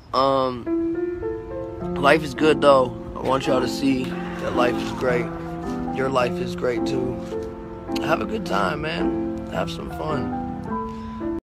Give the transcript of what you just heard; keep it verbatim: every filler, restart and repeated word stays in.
Um, life is good though. I want y'all to see that life is great. Your life is great too. Have a good time, man. Have some fun.